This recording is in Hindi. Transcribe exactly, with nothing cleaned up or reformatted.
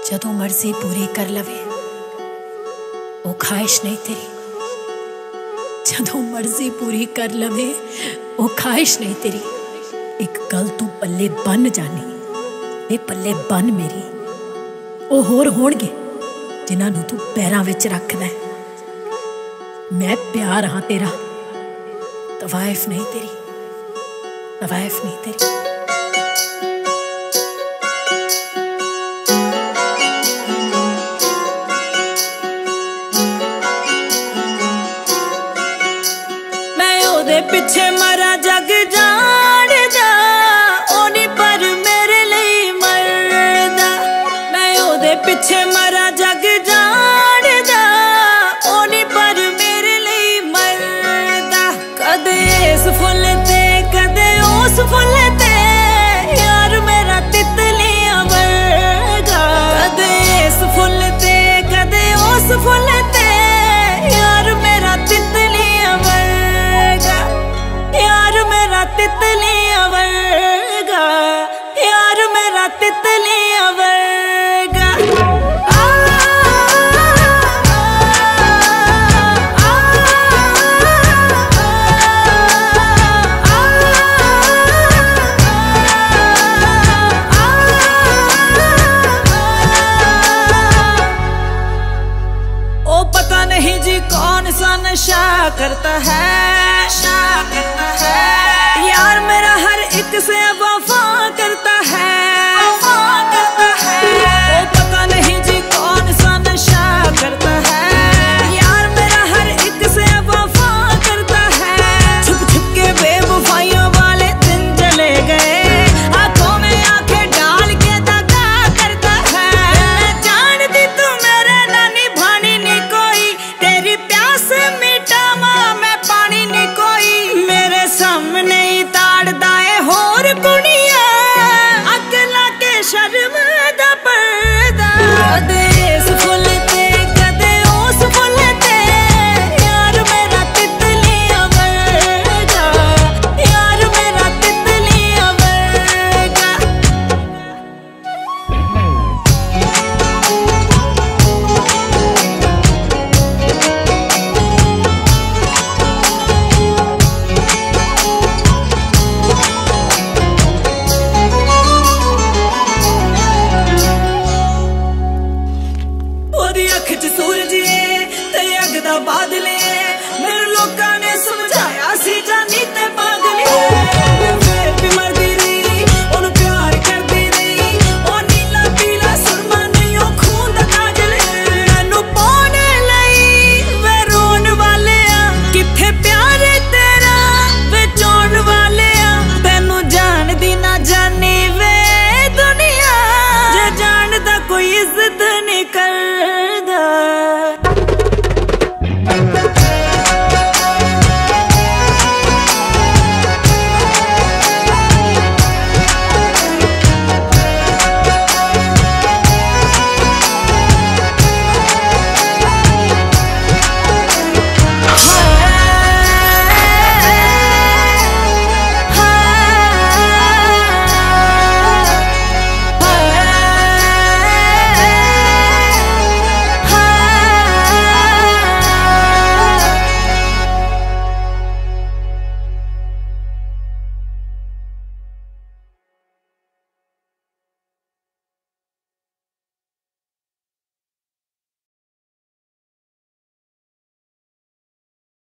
जदों मर्जी पूरी कर लवे वो ख्वाहिश नहीं तेरी। जदों मर्जी पूरी कर लवे वो ख्वाहिश नहीं तेरी। एक गल तू पल्ले बन जानी, वे पल्ले बन मेरी। वो होर होणगे जिन्हां नूं तू पैरां विच रखदा है। मैं प्यार हाँ तेरा, तवाइफ नहीं तेरी, तवाइफ नहीं तेरी। पिछे मरा जग जाणदा ओनी पर मेरे लिए मरदा। मैं ओदे पिछे मरा जग जाणदा ओनी पर मेरे लिए मरदा। कदे इस फुल ते कदे उस फुल ते यार मेरा तितलियां वर्गा। कदे इस फुल ते कदे उस फुल ते यार मेरा तितलियां वर्गा। यार मेरा तितलियां वर्गा, यार मेरा तितलियां वर्गा। आ, आ, ओ पता नहीं जी कौन सा नशा करता है